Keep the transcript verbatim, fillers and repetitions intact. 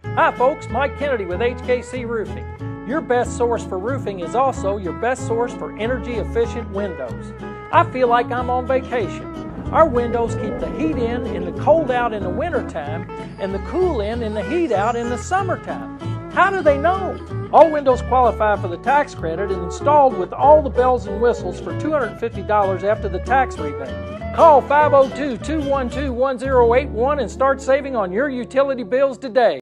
Hi folks, Mike Kennedy with H K C Roofing. Your best source for roofing is also your best source for energy efficient windows. I feel like I'm on vacation. Our windows keep the heat in and the cold out in the wintertime and the cool in and the heat out in the summertime. How do they know? All windows qualify for the tax credit and installed with all the bells and whistles for two hundred fifty dollars after the tax rebate. Call five oh two, two one two, one oh eight one and start saving on your utility bills today.